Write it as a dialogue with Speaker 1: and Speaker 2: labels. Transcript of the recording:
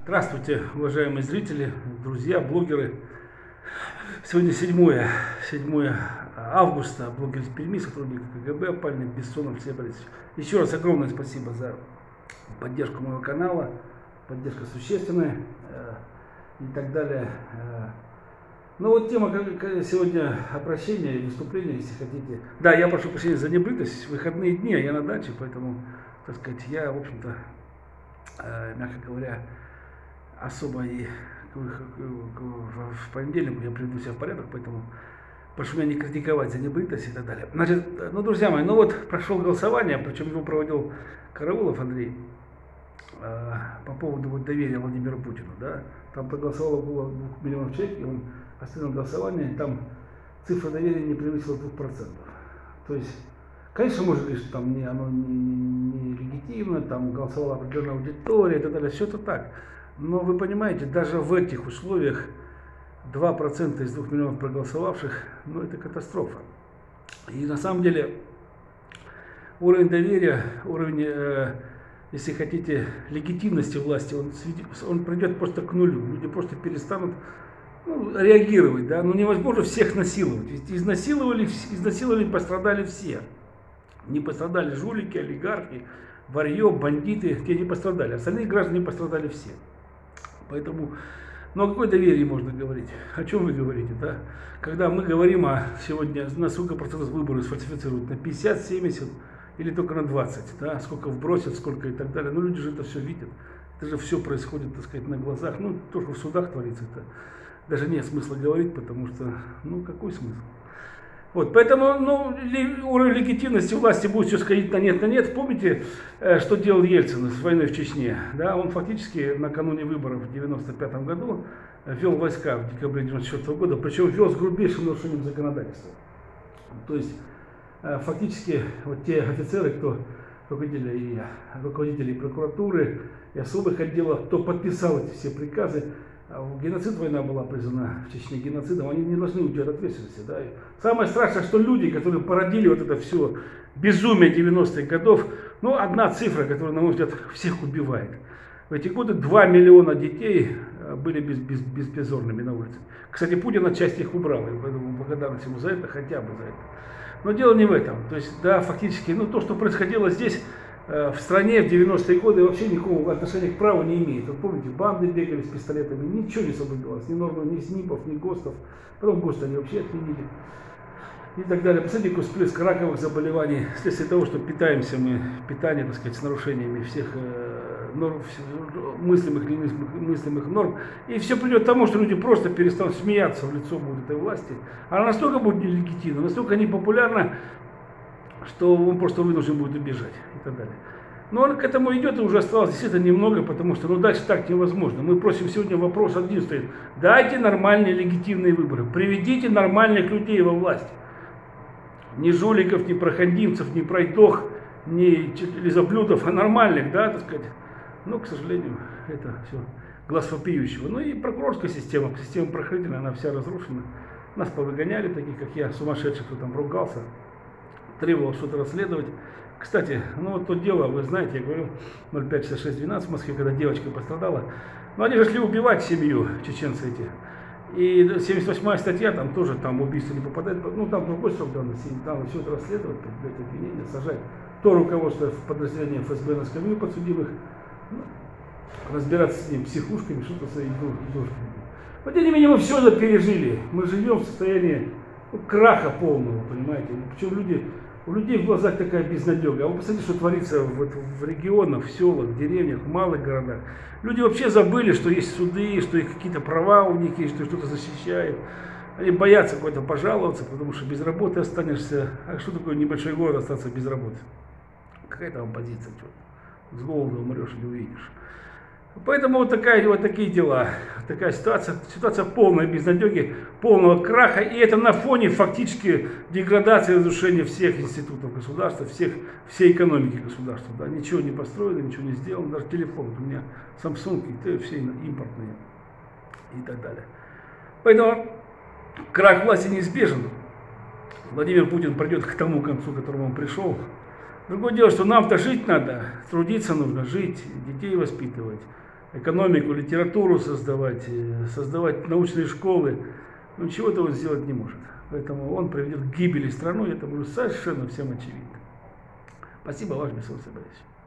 Speaker 1: Здравствуйте, уважаемые зрители, друзья, блогеры. Сегодня 7 августа. Блогер из Перми, сотрудник КГБ, Пальный, Бессонов, Алексей Борисович. Еще раз огромное спасибо за поддержку моего канала. Поддержка существенная и так далее. Ну вот тема сегодня обращения и выступления, если хотите. Да, я прошу прощения за небритость. Выходные дни, а я на даче, поэтому, так сказать, я, в общем-то, мягко говоря, особо и в понедельник я приведу себя в порядок, поэтому прошу меня не критиковать за небритость и так далее. Значит, ну, друзья мои, ну вот прошло голосование, причем его проводил Караулов Андрей по поводу вот доверия Владимиру Путину, да. Там проголосовало около 2 миллионов человек, и он остановил голосование, там цифра доверия не превысила 2%. То есть, конечно, может быть, что там оно не легитимно, там голосовала определенная аудитория и так далее, все это так. Но вы понимаете, даже в этих условиях 2% из 2 миллионов проголосовавших, ну это катастрофа. И на самом деле уровень доверия, уровень, если хотите, легитимности власти, он придет просто к нулю. Люди просто перестанут реагировать, да, но невозможно всех насиловать. Ведь изнасиловали, пострадали все. Не пострадали жулики, олигархи, варьё, бандиты, те не пострадали. Остальные граждане пострадали все. Поэтому, ну о какой доверии можно говорить? О чем вы говорите, да? Когда мы говорим сегодня, на сколько процентов выборы сфальсифицируют, на 50, 70 или только на 20, да? Сколько вбросят, сколько и так далее. Ну люди же это все видят. Это же все происходит, так сказать, на глазах. Ну, то, что в судах творится, это даже нет смысла говорить, потому что, ну, какой смысл? Вот, поэтому, ну, уровень легитимности власти будет все сходить на нет. Помните, что делал Ельцин с войной в Чечне? Да, он фактически накануне выборов в 1995 году ввел войска в декабре 1994 года, причем ввел с грубейшим нарушением законодательства. То есть, фактически, вот те офицеры, кто руководители прокуратуры и особых отделов, кто подписал эти все приказы, геноцид, война была признана в Чечне геноцидом, они не должны уйти от ответственности. Да? Самое страшное, что люди, которые породили вот это все безумие 90-х годов, ну, одна цифра, которая, на мой взгляд, всех убивает. В эти годы 2 миллиона детей были беспризорными на улице. Кстати, Путин отчасти их убрал, и поэтому благодарность ему за это, хотя бы за это. Но дело не в этом. То есть, да, фактически, ну, то, что происходило здесь, в стране в 90-е годы, вообще никакого отношения к праву не имеет. Вот помните, банды бегали с пистолетами, ничего не соблюдалось, ни нормы, ни СНИПов, ни ГОСТов. Потом ГОСТ они вообще отменили. И так далее. Посмотрите, какой всплеск раковых заболеваний, вследствие того, что питаемся мы, питание, так сказать, с нарушениями всех норм, мыслимых и немыслимых норм. И все придет к тому, что люди просто перестанут смеяться в лицо будут этой власти. Она настолько будет нелегитимна, настолько непопулярна, что он просто вынужден будет убежать и так далее. Но он к этому идет, и уже осталось действительно немного, потому что дальше так невозможно. Мы просим сегодня, вопрос один стоит: дайте нормальные легитимные выборы, приведите нормальных людей во власть. Ни жуликов, ни проходимцев, ни пройдох, ни лизоблюдов, а нормальных, да, так сказать. Но, к сожалению, это все глаз вопиющего. Ну и прокурорская система правоохранительная, она вся разрушена. Нас повыгоняли, таких как я, сумасшедших, кто там ругался, требовал что-то расследовать. Кстати, ну вот то дело, вы знаете, я говорю, 056612 в Москве, когда девочка пострадала. Но они же шли убивать семью, чеченцы эти. И 78-я статья, там тоже там убийство не попадает. Ну там другой срок давности, там все это расследовать, предъявлять обвинения, сажать то руководство в подразделение ФСБ на скамью подсудимых, ну, разбираться с ним психушками, что-то с своими дружками. Но тем не менее мы все это пережили. Мы живем в состоянии краха полного, понимаете. Причем у людей в глазах такая безнадега. А вы посмотрите, что творится в регионах, в селах, в деревнях, в малых городах. Люди вообще забыли, что есть суды, что их какие-то права у них есть, что что-то защищают. Они боятся куда-то пожаловаться, потому что без работы останешься. А что такое небольшой город остаться без работы? Какая там оппозиция? С голоду умрешь или увидишь. Поэтому вот такие дела, такая ситуация полной безнадеги, полного краха, и это на фоне фактически деградации, разрушения всех институтов государства, всей экономики государства. Да. Ничего не построено, ничего не сделано, даже телефон у меня Samsung, и все импортные и так далее. Поэтому крах власти неизбежен. Владимир Путин придет к тому концу, к которому он пришел. Другое дело, что нам-то жить надо, трудиться нужно, жить, детей воспитывать. экономику, литературу создавать, создавать научные школы. Но ничего этого сделать не может. Поэтому он приведет к гибели страну, и это уже совершенно всем очевидно. Спасибо, ваш Бессон Борисович.